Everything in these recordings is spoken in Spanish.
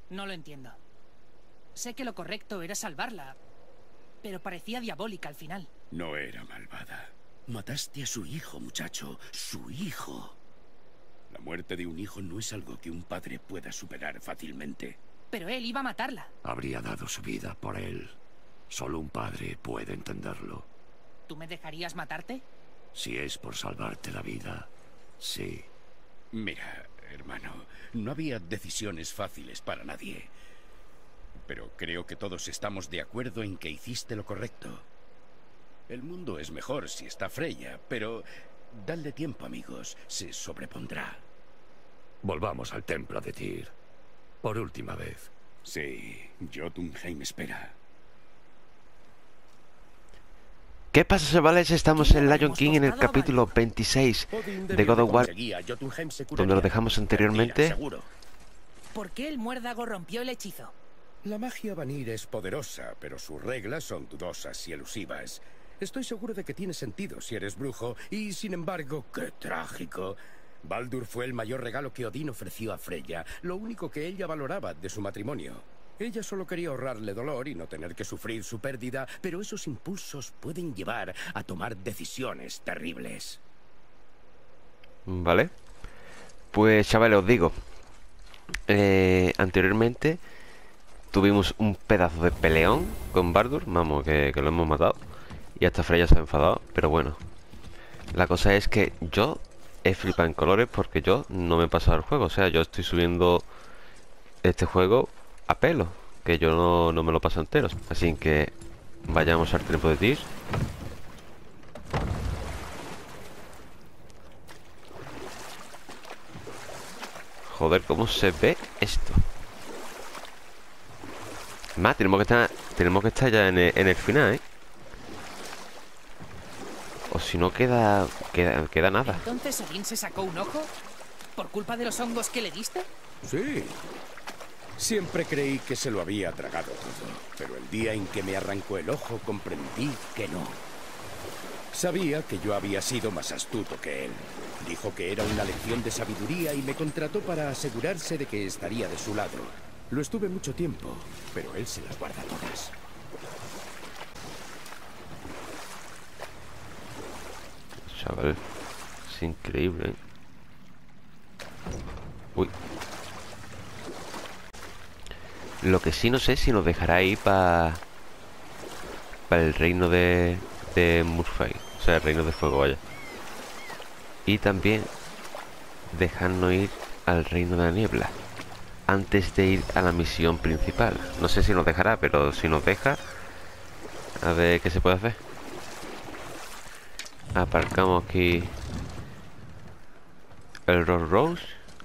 No lo entiendo. Sé que lo correcto era salvarla, pero parecía diabólica al final. No era malvada. Mataste a su hijo, muchacho. Su hijo. La muerte de un hijo no es algo que un padre pueda superar fácilmente. Pero él iba a matarla. Habría dado su vida por él. Solo un padre puede entenderlo. ¿Tú me dejarías matarte? Si es por salvarte la vida, sí. Mira, hermano, no había decisiones fáciles para nadie. Pero creo que todos estamos de acuerdo en que hiciste lo correcto. El mundo es mejor si está Freya, pero dadle tiempo, amigos. Se sobrepondrá. Volvamos al templo de Tyr. Por última vez. Sí, Jotunheim espera. ¿Qué pasa, chavales? Estamos en Lion King en el capítulo 26 de God of War, donde lo dejamos anteriormente. ¿Por qué el muérdago rompió el hechizo? La magia Vanir es poderosa, pero sus reglas son dudosas y elusivas. Estoy seguro de que tiene sentido si eres brujo, y sin embargo, ¡qué trágico! Baldur fue el mayor regalo que Odín ofreció a Freya, lo único que ella valoraba de su matrimonio. Ella solo quería ahorrarle dolor y no tener que sufrir su pérdida, pero esos impulsos pueden llevar a tomar decisiones terribles. Vale. Pues, chavales, os digo. Anteriormente tuvimos un pedazo de peleón con Baldur. Vamos, que lo hemos matado. Y hasta Freya se ha enfadado. Pero bueno, la cosa es que yo he flipado en colores porque yo no me he pasado el juego. O sea, yo estoy subiendo este juego a pelo, que yo no me lo paso entero. Así que vayamos al templo de Tyr. Joder, cómo se ve esto. Más, tenemos que estar ya en el final, ¿eh? O si no queda nada. ¿Entonces Odín se sacó un ojo? ¿Por culpa de los hongos que le diste? Sí. Siempre creí que se lo había tragado todo, pero el día en que me arrancó el ojo comprendí que no. Sabía que yo había sido más astuto que él. Dijo que era una lección de sabiduría y me contrató para asegurarse de que estaría de su lado. Lo estuve mucho tiempo, pero él se las guarda todas. Chaval, es increíble, ¿eh? Uy. Lo que sí no sé si nos dejará ir para el reino de Murfay. O sea, el reino de fuego, vaya. Y también dejarnos ir al reino de la niebla antes de ir a la misión principal. No sé si nos dejará, pero si nos deja, a ver qué se puede hacer. Aparcamos aquí el Rolls Royce.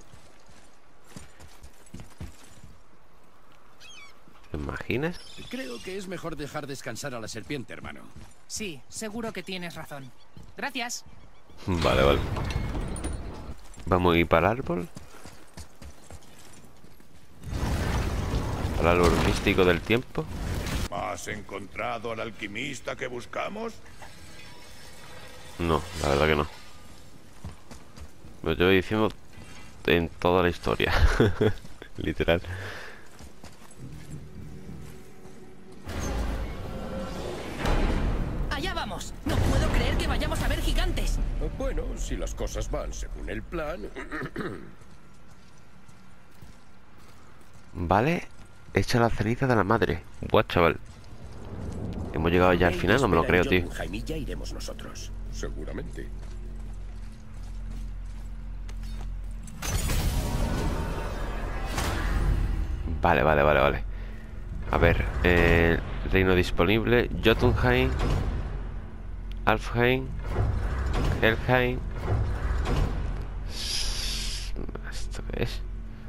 ¿Te imaginas? Creo que es mejor dejar descansar a la serpiente, hermano. Sí, seguro que tienes razón. Gracias. Vale, vale. Vamos a ir para el árbol. Para el árbol místico del tiempo. ¿Has encontrado al alquimista que buscamos? No, la verdad que no. Lo llevo diciendo en toda la historia. Literal. ¡Allá vamos! No puedo creer que vayamos a ver gigantes. Bueno, si las cosas van según el plan... Vale, echa la ceniza de la madre. Buah, chaval. Hemos llegado ya al final, no me lo creo, tío. Jaime, ya iremos nosotros. Seguramente. Vale. A ver, reino disponible: Jotunheim, Alfheim, Helheim. ¿Esto qué es?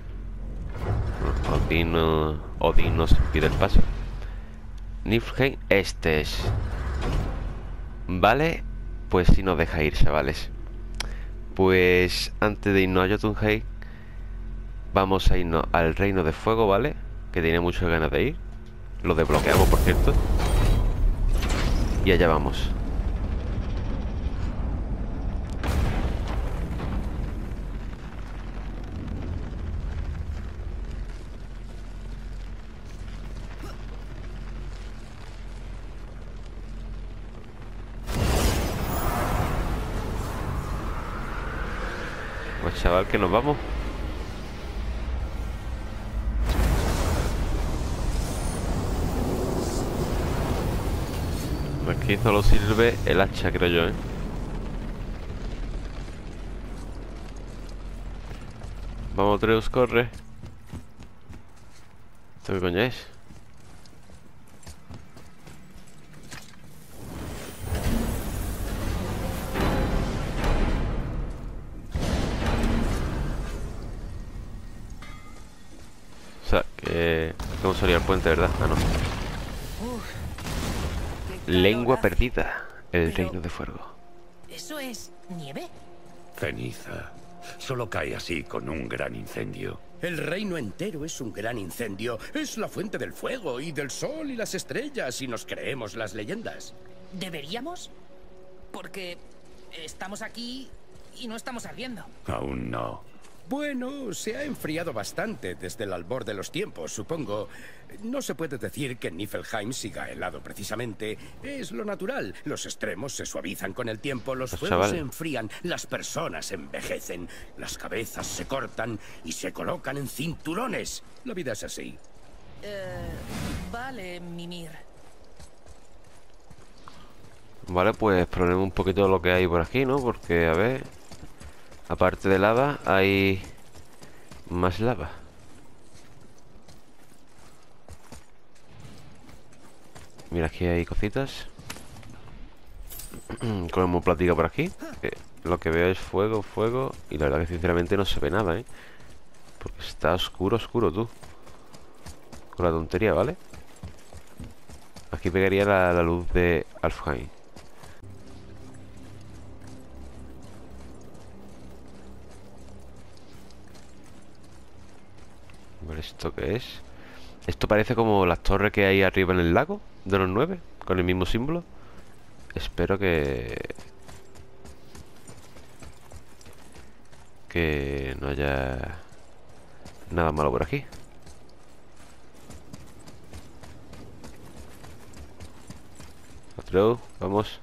Odín nos impide el paso. Niflheim, este es. Vale, pues si nos deja ir, chavales. Pues antes de irnos a Jotunheim, vamos a irnos al Reino de Fuego, ¿vale? Que tiene muchas ganas de ir. Lo desbloqueamos, por cierto. Y allá vamos. chaval, que nos vamos. Aquí solo sirve el hacha, creo yo, ¿eh? Vamos, Treus, corre. ¿Esto qué coño es? O sea, que... ¿Cómo salía el puente, verdad? Ah, no. Lengua perdida. El Pero- reino de fuego. ¿Eso es nieve? Ceniza. Solo cae así con un gran incendio. El reino entero es un gran incendio. Es la fuente del fuego y del sol y las estrellas, y nos creemos las leyendas. ¿Deberíamos? Porque estamos aquí y no estamos ardiendo. Aún no. Bueno, se ha enfriado bastante desde el albor de los tiempos, supongo. No se puede decir que Niflheim siga helado precisamente. Es lo natural. Los extremos se suavizan con el tiempo, los fuegos chaval. se enfrían, las personas envejecen, las cabezas se cortan y se colocan en cinturones. La vida es así. Vale, Mimir. Vale, pues probemos un poquito lo que hay por aquí, ¿no? Porque, a ver... Aparte de lava, hay... más lava. Mira, aquí hay cositas. Comemos platica por aquí. Que lo que veo es fuego, fuego. Y la verdad que sinceramente no se ve nada, ¿eh? Porque está oscuro, oscuro, tú. Con la tontería, ¿vale? Aquí pegaría la luz de Alfheim. Vale, ¿esto qué es? Esto parece como las torres que hay arriba en el lago de los 9, con el mismo símbolo. Espero que no haya nada malo por aquí. Otro, vamos.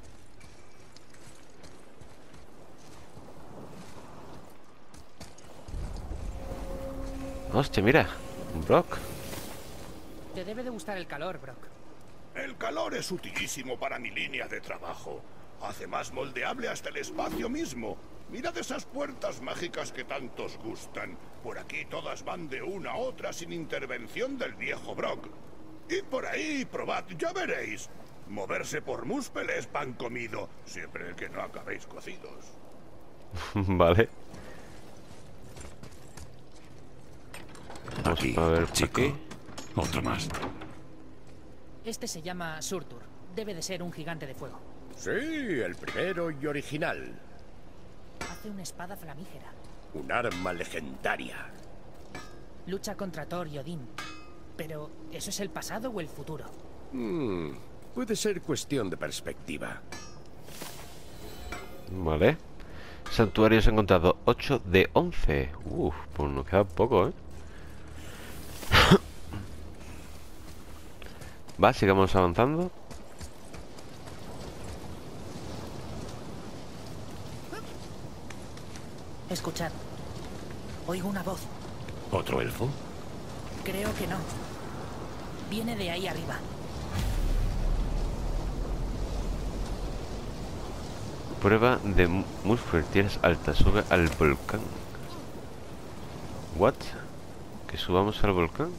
Hostia, mira, un Brock. Te debe de gustar el calor, Brock. El calor es utilísimo para mi línea de trabajo. Hace más moldeable hasta el espacio mismo. Mirad esas puertas mágicas que tantos gustan. Por aquí todas van de una a otra sin intervención del viejo Brock. Y por ahí, probad, ya veréis. Moverse por Muspel es pan comido, siempre que no acabéis cocidos. Vale. Vamos Aquí, a ver por chico. aquí. Otro más. Este se llama Surtur. Debe de ser un gigante de fuego. Sí, el primero y original. Hace una espada flamígera. Un arma legendaria. Lucha contra Thor y Odín. Pero, ¿eso es el pasado o el futuro? Puede ser cuestión de perspectiva. Vale. Santuarios encontrado 8 de 11. Uf, pues nos queda poco, ¿eh? Va, sigamos avanzando. Escuchad. Oigo una voz. ¿Otro elfo? Creo que no. Viene de ahí arriba. Prueba de Muspel. Tierras altas. Sube al volcán. ¿What? ¿Que subamos al volcán?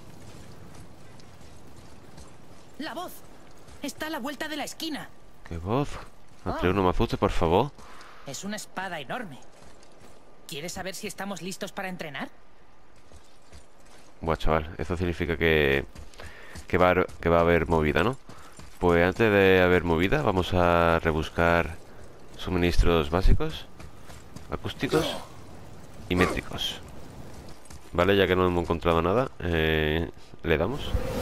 ¡La voz! Está a la vuelta de la esquina. ¿Qué voz? Atreus, no me asustes, por favor. Es una espada enorme. ¿Quieres saber si estamos listos para entrenar? Buah, chaval, eso significa que va a haber movida, ¿no? Pues antes de haber movida, vamos a rebuscar suministros básicos, acústicos y métricos. Vale, ya que no hemos encontrado nada, le damos.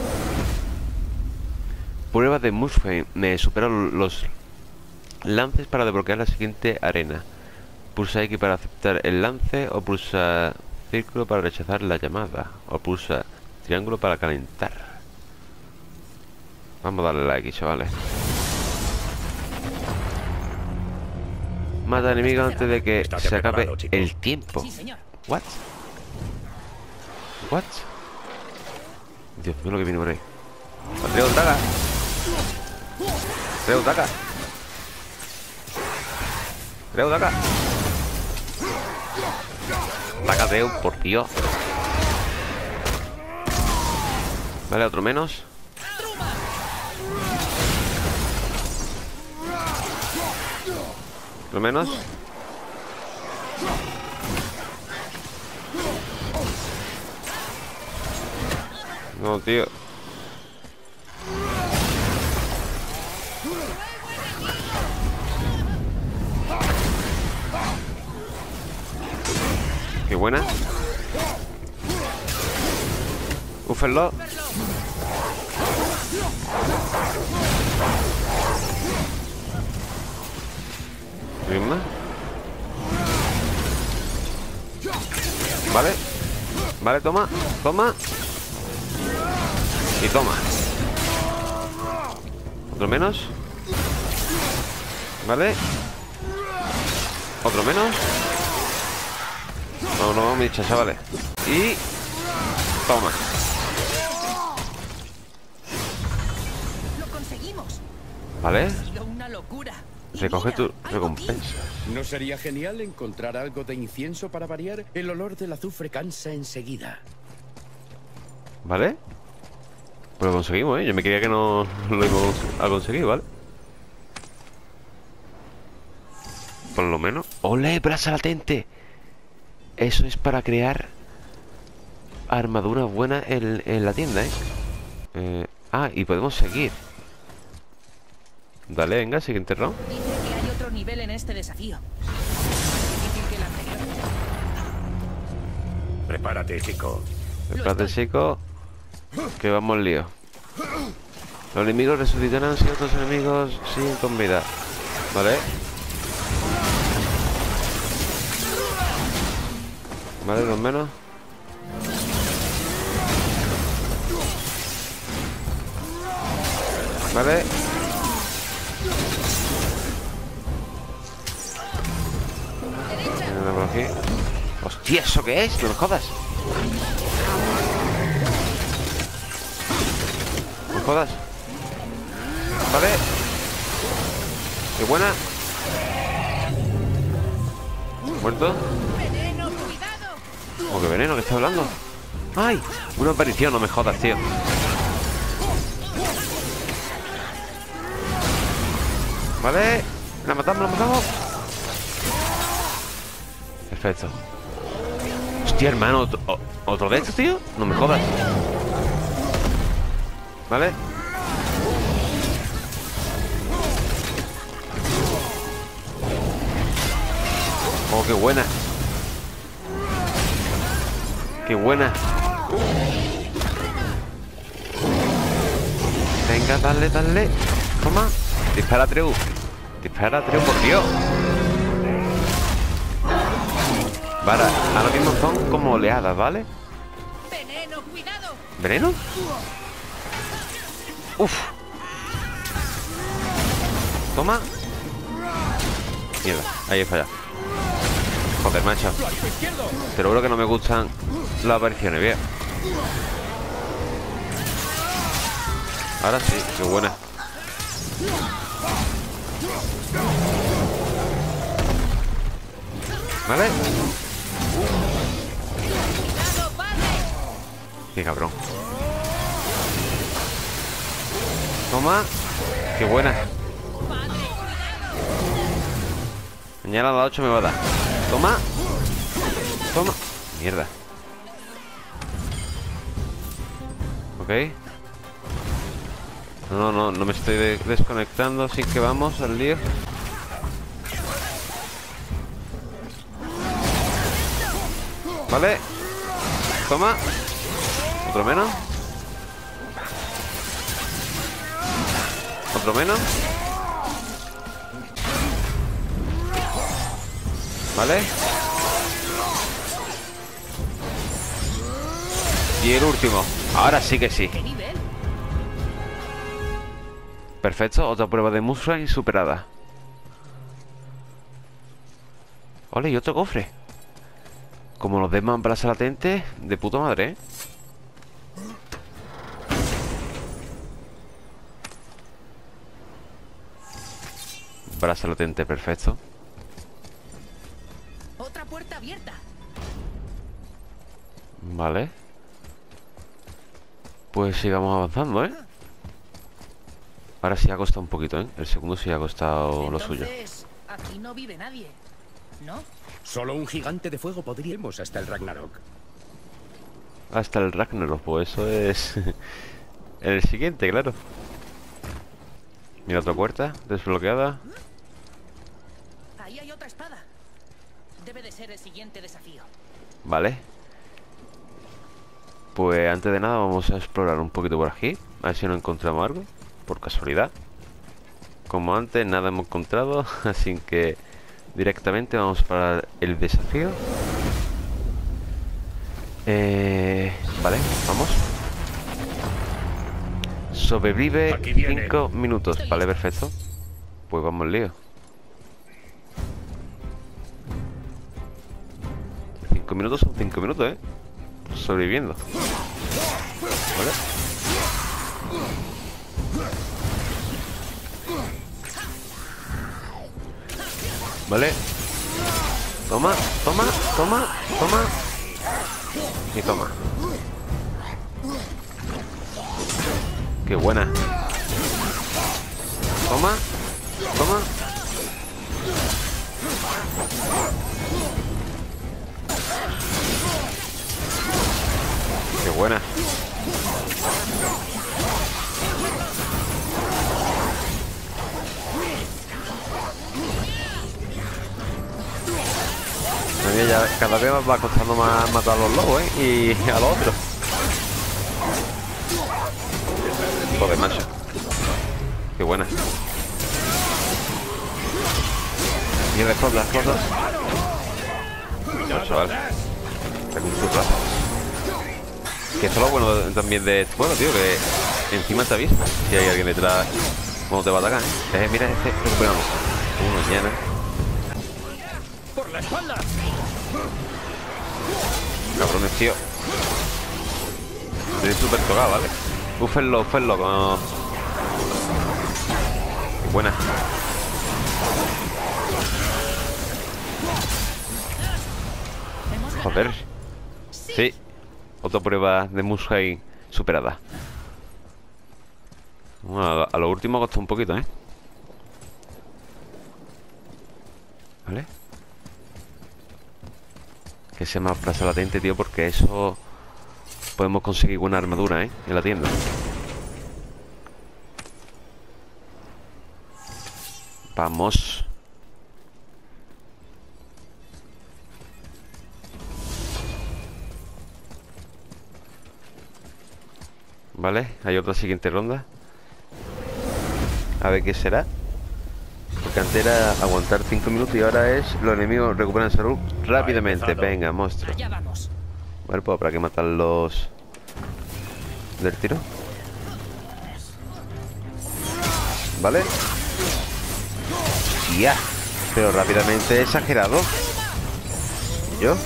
Prueba de Muspel. Me superan los lances para desbloquear la siguiente arena. Pulsa X para aceptar el lance, o pulsa círculo para rechazar la llamada, o pulsa triángulo para calentar. Vamos a darle la X, chavales. Mata enemigos antes de que Estate se acabe preparado, chico. el tiempo. Sí, señor. What? What? Dios mío, lo que viene por ahí. Atreo, taca. Atreo, taca. Atreo, taca. Taca, Atreo, por Dios. Vale, otro menos. Otro menos. No, tío. Qué buena. Ufenlo. ¿Alguien más? Vale. Vale, toma. Toma. Y toma. Otro menos. Vale. Otro menos. No, no, mi dicha, chavales. Y... toma. Lo conseguimos. Vale. Ha sido una locura. Y Recoge mira, tu algo aquí. recompensa. ¿No sería genial encontrar algo de incienso para variar? El olor del azufre cansa enseguida. ¿Vale? Pues lo conseguimos, ¿eh? Yo me creía que no lo íbamos a conseguir, ¿vale? Por lo menos. ¡Ole! ¡Brasa latente! Eso es para crear armaduras buenas en la tienda, ¿eh? Y podemos seguir. Dale, venga, siguiente round. Dice que hay otro nivel en este desafío. Más difícil que el anterior. Prepárate, chico. Prepárate, chico. Que vamos al lío. Los enemigos resucitarán si otros enemigos siguen con vida. Vale. Vale, dos menos. Vale. Por aquí. Hostia, ¿eso qué es? No me jodas. No me jodas. Vale. Qué buena. Muerto. ¿Cómo que veneno? ¿Qué está hablando? ¡Ay! Una aparición, no me jodas, tío. Vale. La matamos, la matamos. Perfecto. Hostia, hermano, ¿otro de estos, tío? No me jodas. Vale. Oh, qué buena. Qué buena. Venga, dale, dale. Toma. Dispara, Treu. Dispara, Treu, por Dios. Vale, ahora mismo son como oleadas, ¿vale? Veneno, cuidado. ¿Veneno? Uf. Toma. Mierda, ahí he fallado. Joder, macho. Te lo juro que no me gustan las apariciones, bien. Ahora sí, qué buena. ¿Vale? Qué cabrón. Toma. Qué buena. Mañana a las 8 me va a dar. Toma. Toma. Mierda. Ok. No me estoy desconectando. Así que vamos al lío. Vale. Toma. Otro menos. Otro menos. Vale. Y el último. Ahora sí que sí. ¿Qué nivel? Perfecto. Otra prueba de Mushroom superada. Ole, y otro cofre. Como los demás brasa latente, de puta madre, ¿eh? Brasa latente, perfecto. Otra puerta abierta. Vale. Pues sigamos avanzando, ¿eh? Ahora sí ha costado un poquito, ¿eh? El segundo sí ha costado lo suyo. Entonces, aquí no vive nadie, ¿no? Solo un gigante de fuego podríamos hasta el Ragnarok. Hasta el Ragnarok, pues eso es... en el siguiente, claro. Mira, otra puerta desbloqueada. Ahí hay otra espada. Debe de ser el siguiente desafío. Vale. Pues antes de nada vamos a explorar un poquito por aquí. A ver si no encontramos algo. Por casualidad. Como antes, nada hemos encontrado. Así que directamente vamos para el desafío. Vale, vamos. Sobrevive Aquí viene. 5 minutos. Vale, perfecto. Pues vamos al lío. 5 minutos son 5 minutos, ¿eh? Sobreviviendo. Vale. Vale. Toma, toma, toma, toma. Y toma. Qué buena. Toma, toma. Qué buena. A mí ya cada vez va costando más matar a los lobos, ¿eh? Y a los otros. Joder, macho. Qué buena. Mira, explota, explota. No, chaval. Que esto es lo bueno también de este juego, tío, que encima te avisa si hay alguien detrás cuando te va a atacar, ¿eh? Mira este, recuperamos. Mañana. ¡Por la espalda! Cabrones, tío. Estoy súper tocado, ¿vale? Ufenlo, ufenlo con... Qué buena. Joder. Sí. Otra prueba de Muspelheim superada. Bueno, a lo último costó un poquito, ¿eh? ¿Vale? Que sea más brasa latente, tío, porque eso... podemos conseguir buena armadura, ¿eh? En la tienda. Vamos. Vale, hay otra siguiente ronda. A ver qué será. Porque antes era aguantar 5 minutos y ahora es los enemigos recuperan salud rápidamente. Venga, monstruo. Allá vamos. Vale, pues habrá que matarlos del tiro. Vale. Ya. Pero rápidamente exagerado. ¿Y yo?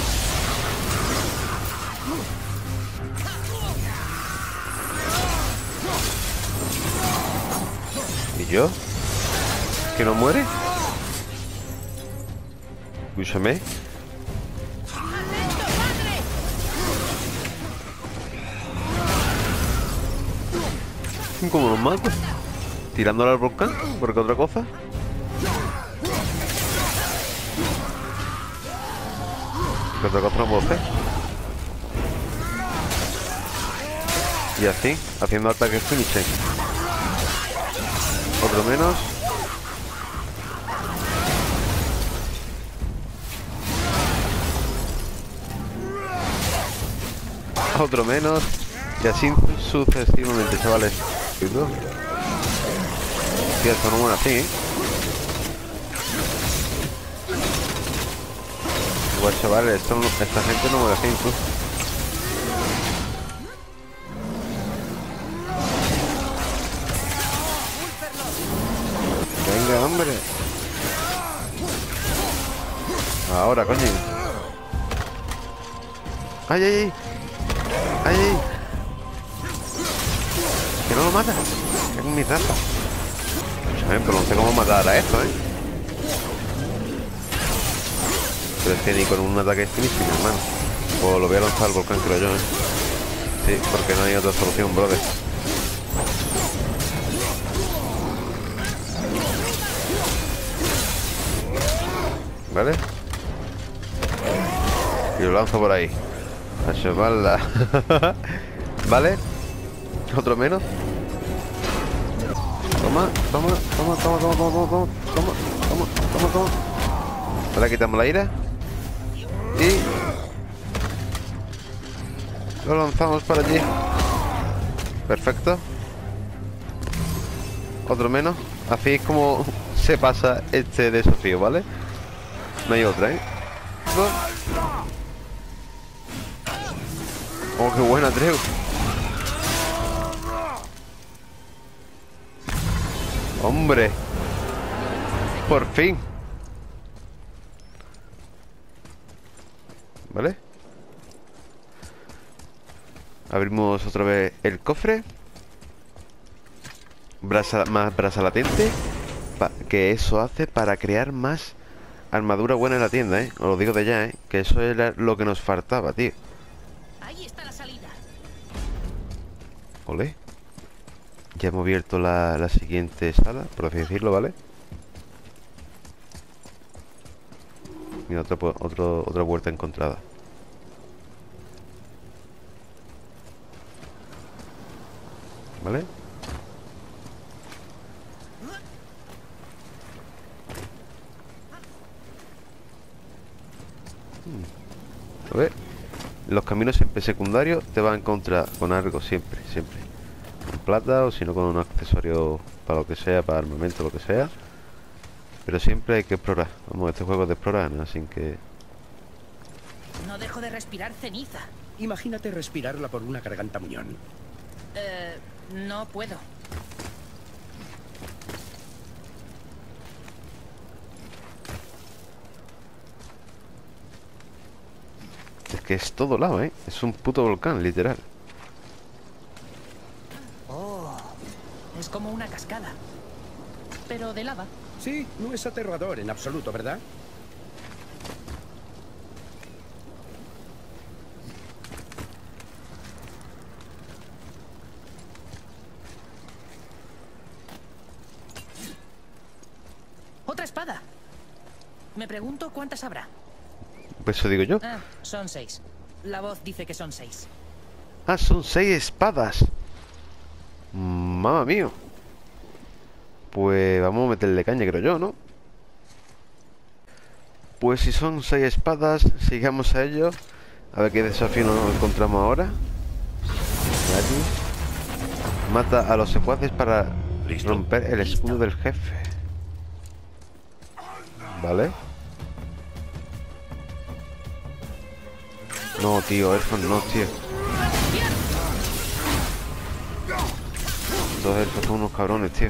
¿Y yo? ¿Que no muere? Escúchame. ¿Cómo los mato? ¿Tirándole al volcán? ¿Por qué otra cosa? ¿Qué otra cosa no puedo hacer? Y así, haciendo ataques finisher. Otro menos. Otro menos. Y así sucesivamente, chavales. Tío, esto no muere así, ¿eh? Igual, chavales, esta gente no muere así, incluso. Venga, hombre. ahora, coño. ¡Ay, ay, ay! ¡Ay, ay! ¡Que no lo mata! Es mi raza. Pero no sé cómo matar a esto, Pero es que ni con un ataque es finísimo, hermano. O lo voy a lanzar al volcán, creo yo, Sí, porque no hay otra solución, brother. ¿Vale? Y lo lanzo por ahí. A chuparla. ¿Vale? Otro menos. Toma. Ahora quitamos la ira. Y lo lanzamos para allí. Perfecto. Otro menos. Así es como se pasa este desafío, ¿vale? No hay otra, No. Oh, qué buena, Treu. Hombre. Por fin. ¿Vale? Abrimos otra vez el cofre. Más brasa latente. Que eso hace para crear más armadura buena en la tienda, Os lo digo de ya, Que eso era lo que nos faltaba, tío. Ahí está la salida. Ole. Ya hemos abierto la siguiente sala, por así decirlo, ¿vale? Mira, otra puerta encontrada. ¿Vale? A ver. Los caminos siempre secundarios te vas a encontrar con algo siempre. Con plata o si no con un accesorio para lo que sea, para armamento, lo que sea. Pero siempre hay que explorar. Vamos, este juego es de explorar, ¿no? Así que... No dejo de respirar ceniza. Imagínate respirarla por una garganta muñón. No puedo. Es que es todo lado, Es un puto volcán, literal. Oh, es como una cascada. Pero de lava. Sí, no es aterrador en absoluto, ¿verdad? ¡Otra espada! Me pregunto cuántas habrá. Pues eso digo yo. Ah, son 6. La voz dice que son 6. Ah, son 6 espadas. Mamma mía. Pues vamos a meterle caña, creo yo, ¿no? Pues si son 6 espadas, sigamos a ello. A ver qué desafío nos encontramos ahora. Mata a los secuaces para romper el escudo del jefe. Vale. No, tío, elfos no, tío. Los elfos son unos cabrones, tío.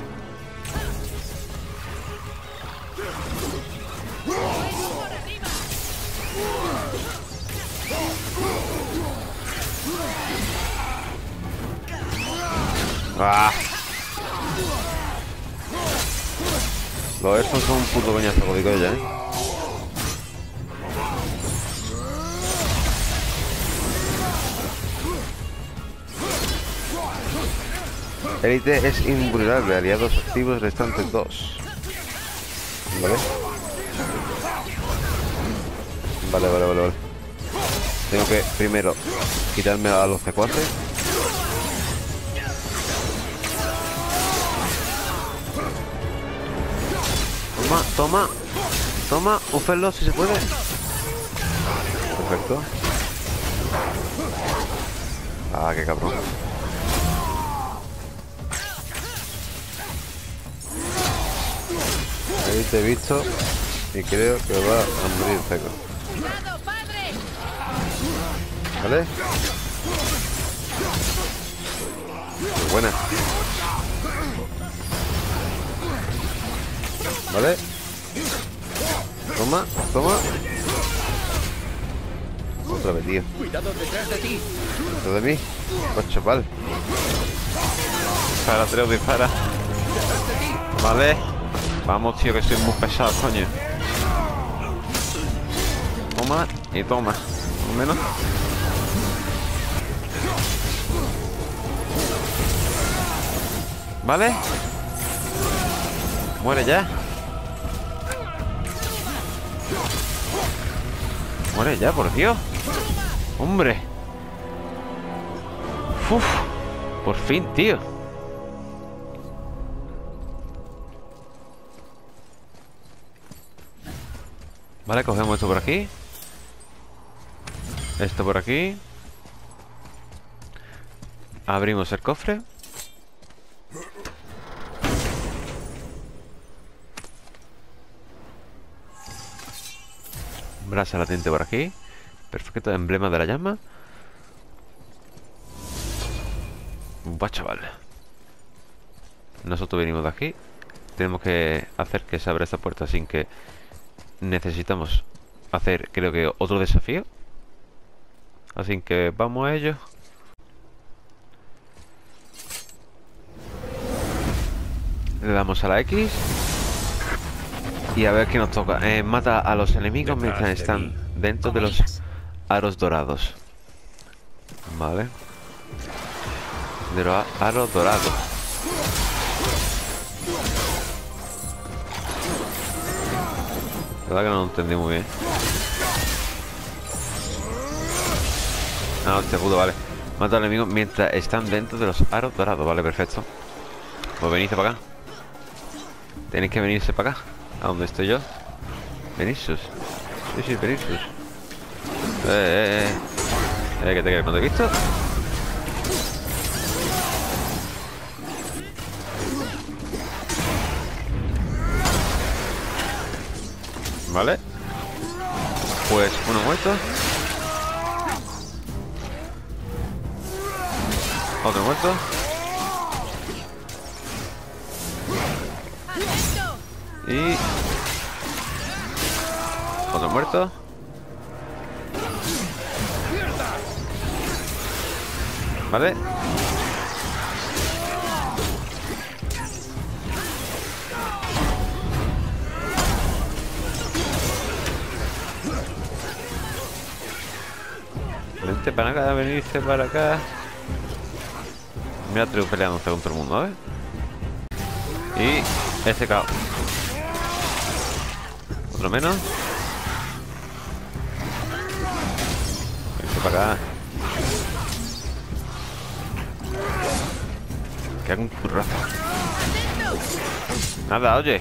¡Ah! Los elfos son un puto coñazo, como digo ya, Élite es invulnerable, aliados activos restantes 2. ¿Vale? Vale. Tengo que primero quitarme a los secuaces. Toma, ufenlo si se puede. Perfecto. Ah, qué cabrón. Ahí te he visto y creo que va a morir seco. ¿Vale? Buena. ¿Vale? Toma. otra vez, tío. Cuidado detrás de ti. ¿Dentro de mí? Pues chaval. Dispara, Atreus, dispara. Vale. Vamos, tío, que soy muy pesado, coño. Toma y toma. Al menos. Vale. Muere ya. Muere ya, por Dios. Hombre. Uf. Por fin, tío. Vale, cogemos esto por aquí. Esto por aquí. Abrimos el cofre. Brasa latente por aquí. Perfecto, emblema de la llama. Buah, chaval. Nosotros venimos de aquí. Tenemos que hacer que se abra esta puerta sin que... Necesitamos hacer, creo que, otro desafío. Así que vamos a ello. Le damos a la X. Y a ver qué nos toca. Mata a los enemigos mientras están dentro de los aros dorados. Vale. De los aros dorados. La verdad que no lo entendí muy bien. Ah, este escudo, vale. Mata al enemigo mientras están dentro de los aros dorados. Vale, perfecto. Pues venirse para acá. Tenéis que venirse para acá. ¿A dónde estoy yo? Venirsus. Sí, sí, venirsus. ¿Qué te crees? ¿No te he visto? Vale. Pues uno muerto. Otro muerto. Y... otro muerto. Vale. Vente para acá, venirse para acá. Mira, Atreus peleándose con todo el mundo, ¿eh? Y... ese caos. Otro menos. Vente para acá. Que haga un currazo. Nada, oye.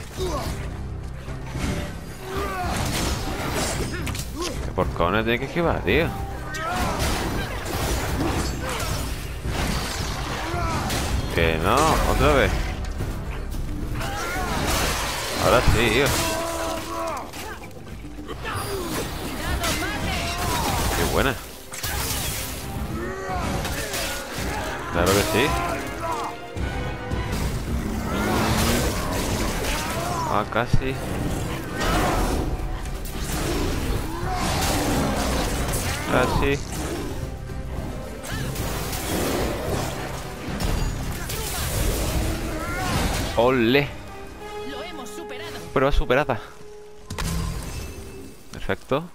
¿Qué porcones tiene que esquivar, tío? Que no, otra vez. Ahora sí, tío. Qué buena. Claro que sí. Ah, casi. Casi. ¡Ole! Lo hemos superado. Prueba superada. Perfecto.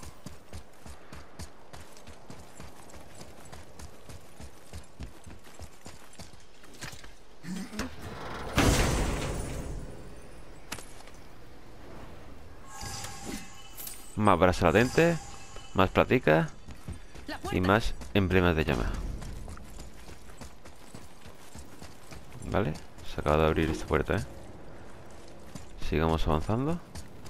Más brasa latente, más platica y más emblemas de llama. Vale, se acaba de abrir esta puerta, ¿eh? Sigamos avanzando.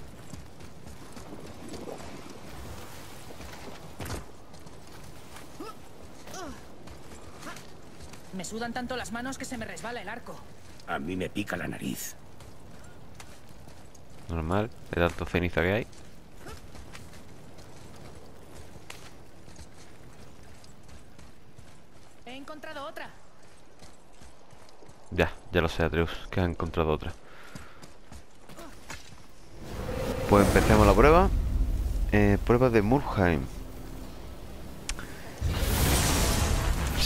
Me sudan tanto las manos que se me resbala el arco. A mí me pica la nariz. Normal, de tanto ceniza que hay. He encontrado otra. Ya lo sé, Atreus, que has encontrado otra. Pues empecemos la prueba. Prueba de Murheim.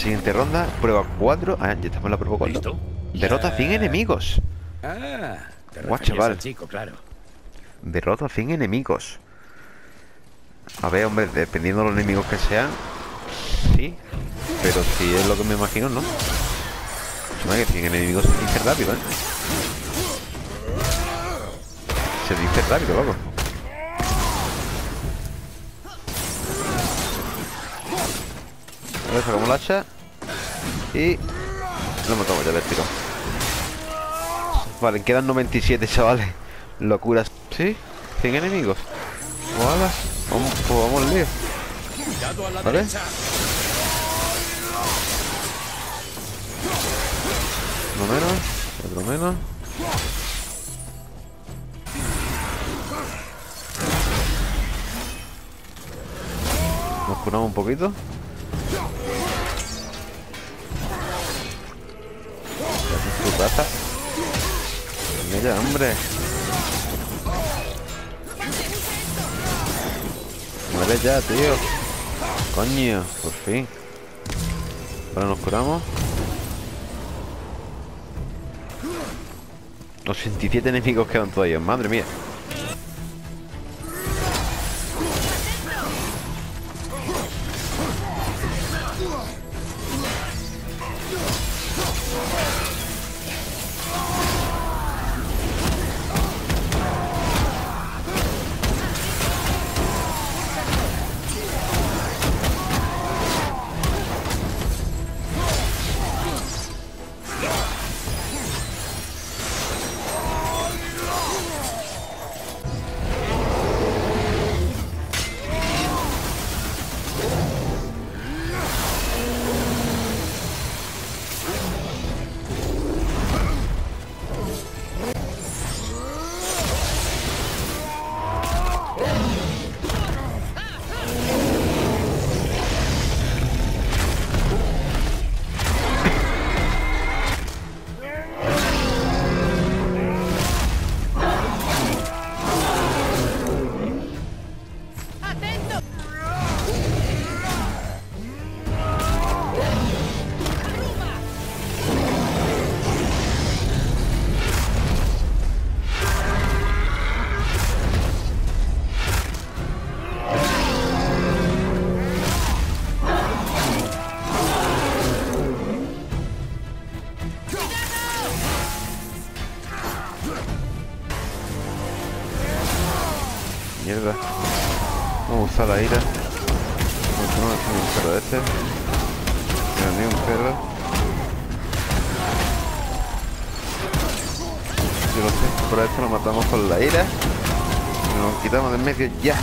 Siguiente ronda, prueba 4. Ah, ya estamos en la prueba 4. ¿Listo? Derrota a 100 enemigos. Ah, te Guau, referías chaval. al chico, claro. Derrota a 100 enemigos. A ver, hombre, dependiendo de los enemigos que sean. Sí. Pero si es lo que me imagino, ¿no? No, que 100 enemigos se dice rápido, ¿eh? Se dice rápido, loco. A ver, sacamos la hacha. Y... lo matamos ya del tiro. Vale, quedan 97, chavales. Locuras. ¿Sí? 100 enemigos. Voilà. Vamos, pues vamos al lío. Cuidado a la ¿Vale? derecha. Uno menos. Otro menos. Nos curamos un poquito. Tu taza. Venga ya, hombre. Muere ya, tío. Coño, por fin. Ahora nos curamos. 87 enemigos quedan todavía, madre mía. Mierda. Vamos a usar la ira. No, ni un perro este. No, ni un perro. Yo lo sé. Por esto lo matamos con la ira. Y nos quitamos de en medio ya.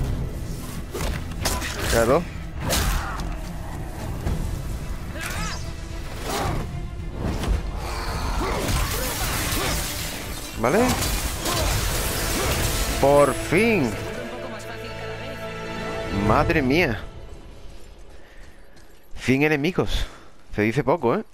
Claro. ¿Vale? Por fin. Madre mía. 100 enemigos. Se dice poco, ¿eh?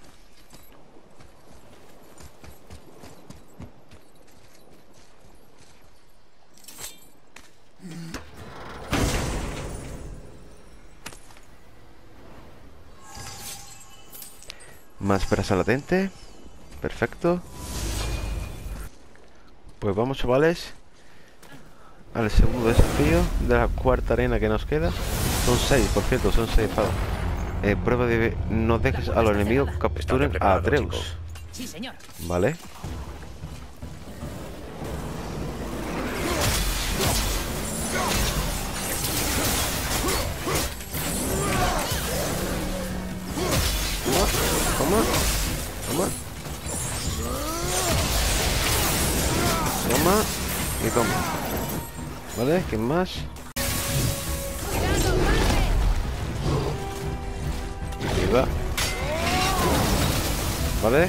Más presa latente. Perfecto. Pues vamos, chavales, al segundo desafío de la cuarta arena que nos queda. Son 6, por cierto, son 6 espadas. Prueba de... no dejes a los enemigos que capturen a Atreus. Sí, señor. Vale. Toma. Toma. Toma. Y toma. Vale, ¿quién más? Ahí va. Vale.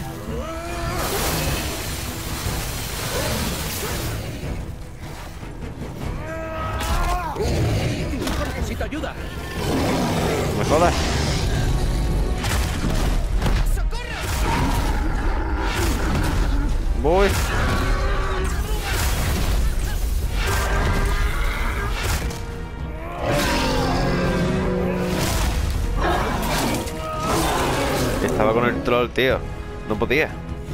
Necesito ayuda. No me jodas. Voy. Estaba con el troll, tío. No podía.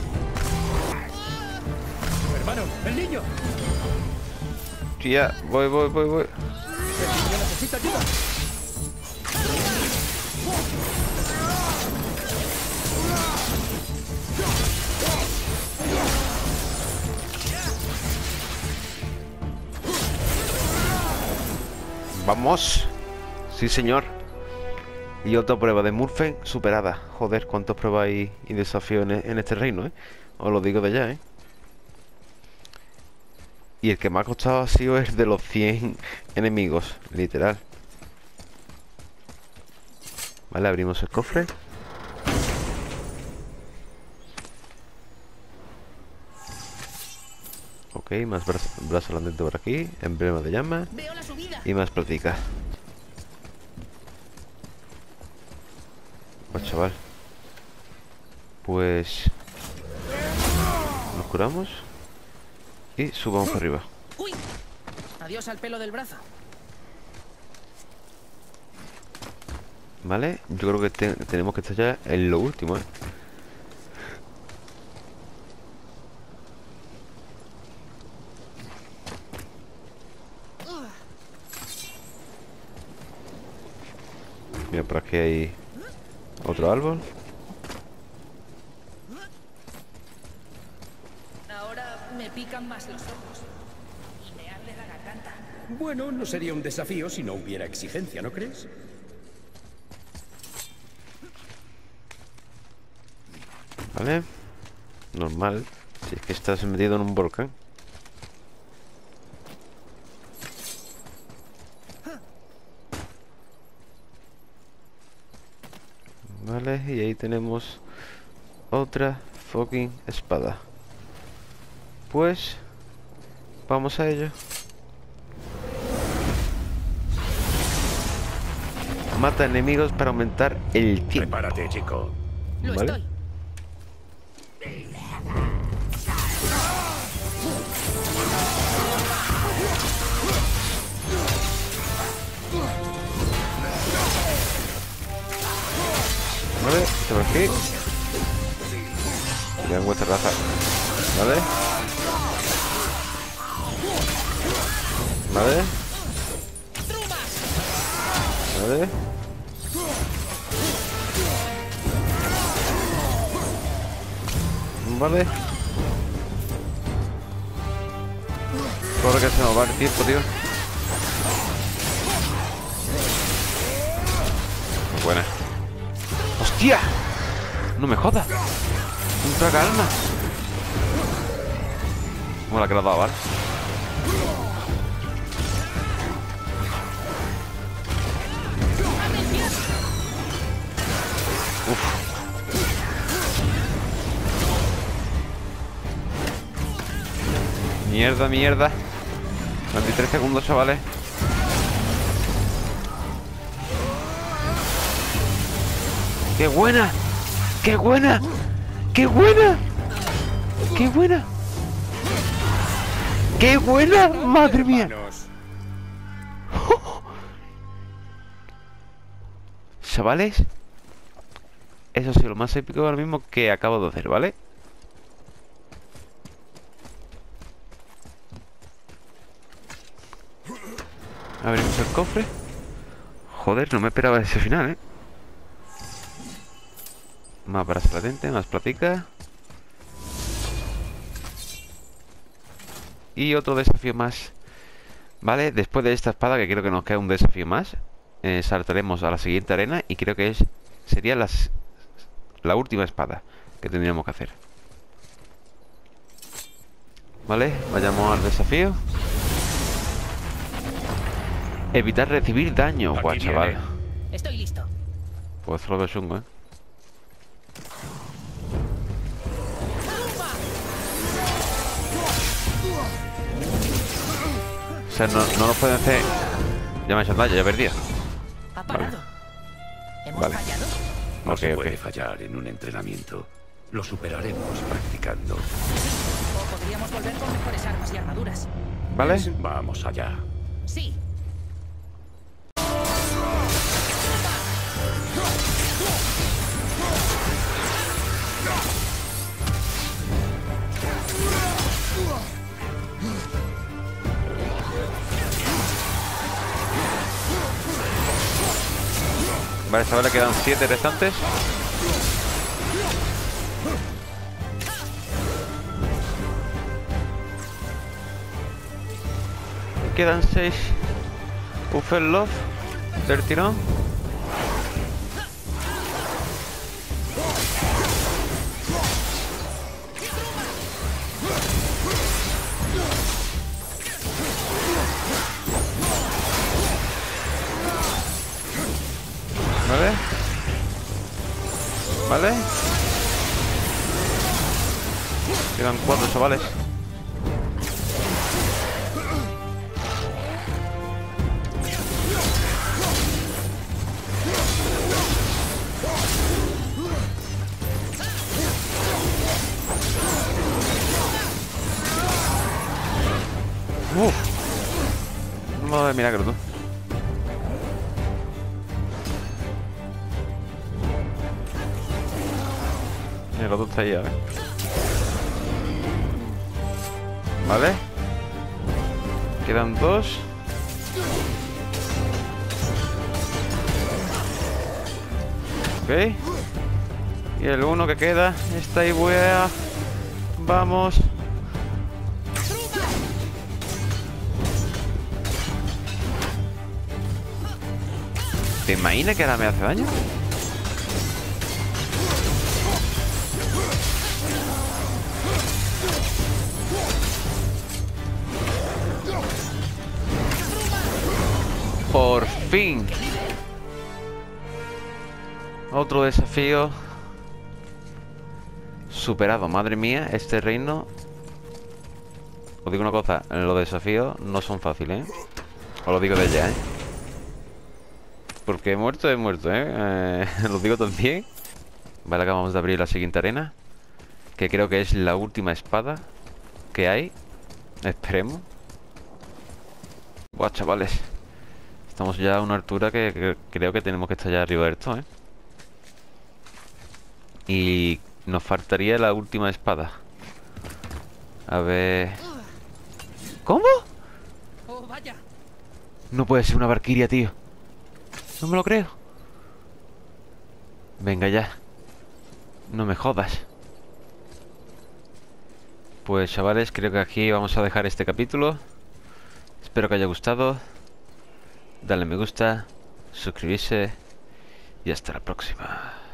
Hermano, el niño. Tía, voy. El niño necesita ayuda. Vamos. Sí, señor. Y otra prueba de Murphy superada. Joder, cuántas pruebas y desafíos en este reino, ¿eh? Os lo digo de ya, ¿eh? Y el que me ha costado ha sido el de los 100 enemigos, literal. Vale, abrimos el cofre. Ok, más brazo landente por aquí. Emblema de llama. Veo la subida. Y más platica. Pues chaval. Pues... nos curamos. Y subamos para arriba. ¡Uy! Adiós al pelo del brazo. Vale, yo creo que tenemos que estar ya en lo último, ¿eh? Mira, por aquí hay otro árbol. Ahora me pican más los ojos. Y me arde la garganta. Bueno, no sería un desafío si no hubiera exigencia, ¿no crees? Vale. Normal. Si es que estás metido en un volcán. Vale, y ahí tenemos otra fucking espada. Pues vamos a ello. Mata enemigos para aumentar el tiempo. Prepárate, chico. Lo Vale. estoy. Vale, esto por aquí. Vean vuestra raza. Vale. Vale. Vale. Vale. Corre que se nos va el tiempo, tío. Buena. ¡Hostia! No me jodas. Un traga alma. ¿Cómo la que le has dado, vale? Uf. Mierda, mierda. 23 segundos, chavales. ¡Qué buena! ¡Qué buena! ¡Qué buena! ¡Qué buena! ¡Qué buena! ¡Madre mía! Hermanos, Chavales, eso ha sido lo más épico ahora mismo que acabo de hacer, ¿vale? Abrimos el cofre. Joder, no me esperaba ese final, ¿eh? Más brazo latente, más platica. Y otro desafío más. Vale, después de esta espada, que creo que nos queda un desafío más, saltaremos a la siguiente arena. Y creo que sería la última espada que tendríamos que hacer. Vale, vayamos al desafío. Evitar recibir daño. Aquí Guau, chaval. viene. Estoy listo. Pues lo veo chungo, ¿eh? O sea, no nos pueden hacer... Ya me he hecho daño, ya he perdido. Ha parado. ¿Hemos Vale. fallado? No se Ok, puede ok. fallar en un entrenamiento. Lo superaremos practicando. O podríamos volver con mejores armas y armaduras. ¿Vale? Vamos allá. Sí. Vale, esta vez le quedan 7 restantes. Quedan 6 Uffellof del tirón. Vale. Vale. Quedan 4 chavales. No de milagro, tú. Mira, el otro está ahí, a ver. Vale. Quedan 2. Ok. Y el uno que queda está ahí, buea. Vamos. ¿Te imaginas que ahora me hace daño? Por fin. Otro desafío superado. Madre mía, este reino. Os digo una cosa, los desafíos no son fáciles, ¿eh? Os lo digo de ya, ¿eh? Porque muerto es muerto, ¿eh? Lo digo también. Vale, acabamos de abrir la siguiente arena, que creo que es la última espada que hay. Esperemos. Buah, chavales. Estamos ya a una altura que creo que tenemos que estar ya arriba de esto, ¿eh? Y nos faltaría la última espada. A ver... ¿Cómo? Oh, vaya. No puede ser una valquiria, tío. No me lo creo. Venga ya. No me jodas. Pues chavales, creo que aquí vamos a dejar este capítulo. Espero que haya gustado. Dale me gusta, suscribirse y hasta la próxima.